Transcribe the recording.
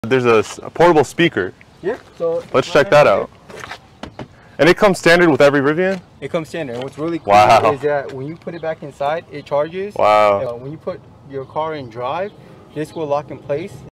There's a portable speaker. Yeah. So let's check that out. And it comes standard with every Rivian? It comes standard. And what's really cool is that when you put it back inside, it charges. Wow. When you put your car in drive, this will lock in place.